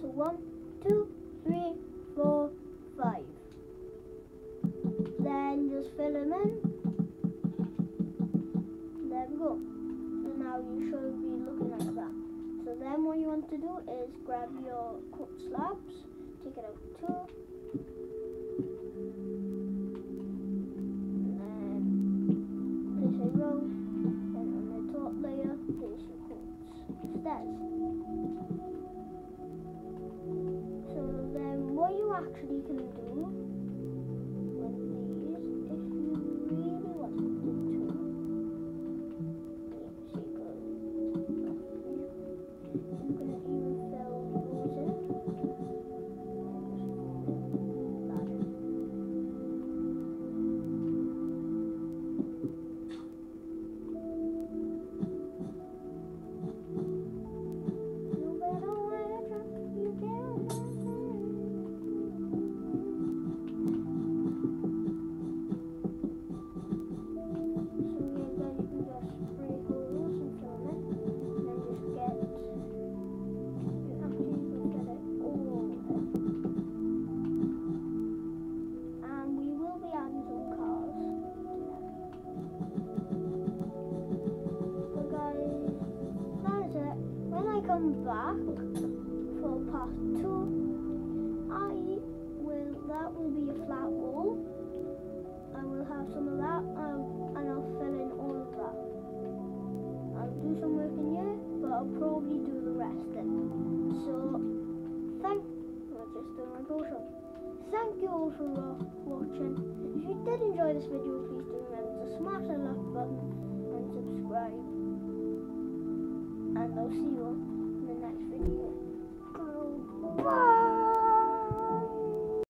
1, 2, 3, 4, 5. Then just fill them in. There we go. So now you should be looking like that. So then what you want to do is grab your cut slabs, take it out 2, and then place a row, and on the top layer place your cuts stairs. So then what you actually can do with these, if you really wanted to, so you can even fill those in. Come back for part 2. That will be a flat wall. I will have some of that, and I'll fill in all of that. I'll do some work in here, but I'll probably do the rest then. So we're just doing my brochure. Thank you all for watching. If you did enjoy this video, please do remember to smash the like button and subscribe. And I'll see you all